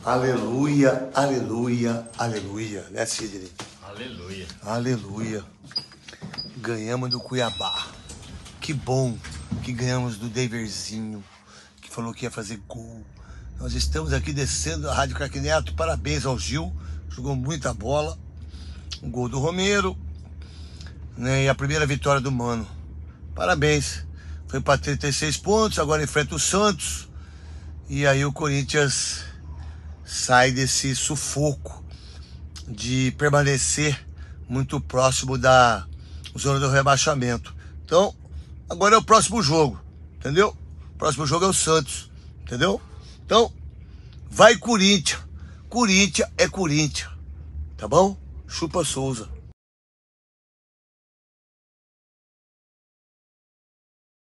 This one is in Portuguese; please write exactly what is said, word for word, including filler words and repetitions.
Aleluia, aleluia, aleluia, né, Sidney? Aleluia. Aleluia. Ganhamos do Cuiabá. Que bom que ganhamos do Daverzinho, que falou que ia fazer gol. Nós estamos aqui descendo a Rádio Craque Neto. Parabéns ao Gil, jogou muita bola. Um gol do Romero, né? E a primeira vitória do Mano. Parabéns. Foi para trinta e seis pontos, agora enfrenta o Santos. E aí o Corinthians sai desse sufoco de permanecer muito próximo da zona do rebaixamento. Então, agora é o próximo jogo, entendeu? O próximo jogo é o Santos, entendeu? Então, vai Corinthians. Corinthians é Corinthians, tá bom? Chupa Souza.